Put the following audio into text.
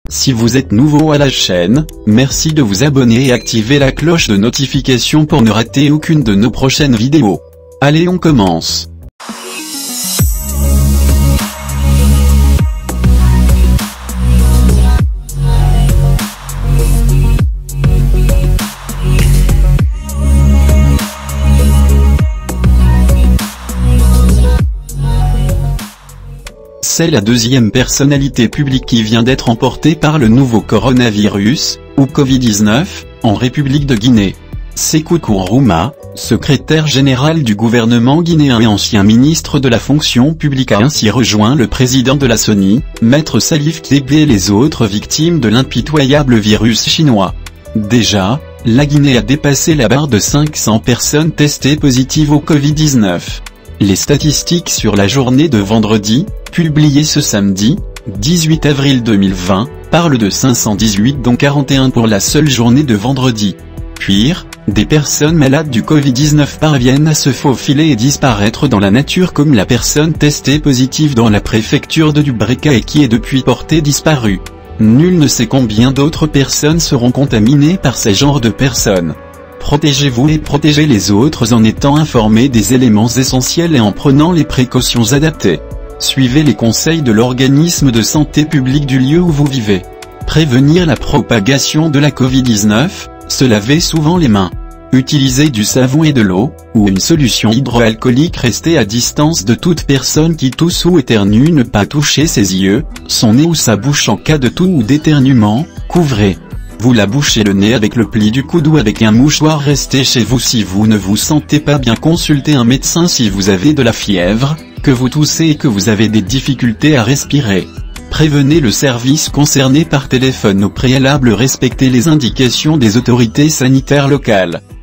Si vous êtes nouveau à la chaîne, merci de vous abonner et activer la cloche de notification pour ne rater aucune de nos prochaines vidéos. Allez, on commence. C'est la deuxième personnalité publique qui vient d'être emportée par le nouveau coronavirus, ou Covid-19, en République de Guinée. Sékou Nkrumah, secrétaire général du gouvernement guinéen et ancien ministre de la fonction publique, a ainsi rejoint le président de la CENI, Maître Salif Keïta, et les autres victimes de l'impitoyable virus chinois. Déjà, la Guinée a dépassé la barre de 500 personnes testées positives au Covid-19. Les statistiques sur la journée de vendredi, publiées ce samedi, 18 avril 2020, parlent de 518 dont 41 pour la seule journée de vendredi. Pire, des personnes malades du Covid-19 parviennent à se faufiler et disparaître dans la nature, comme la personne testée positive dans la préfecture de Dubreka et qui est depuis portée disparue. Nul ne sait combien d'autres personnes seront contaminées par ces genres de personnes. Protégez-vous et protégez les autres en étant informés des éléments essentiels et en prenant les précautions adaptées. Suivez les conseils de l'organisme de santé publique du lieu où vous vivez. Prévenir la propagation de la Covid-19, se laver souvent les mains. Utilisez du savon et de l'eau, ou une solution hydroalcoolique. Restez à distance de toute personne qui tousse ou éternue. Ne pas toucher ses yeux, son nez ou sa bouche en cas de toux ou d'éternuement. Couvrez-vous la bouche et le nez avec le pli du coude ou avec un mouchoir. Restez chez vous si vous ne vous sentez pas bien. Consultez un médecin si vous avez de la fièvre, que vous toussez et que vous avez des difficultés à respirer. Prévenez le service concerné par téléphone au préalable. Respectez les indications des autorités sanitaires locales.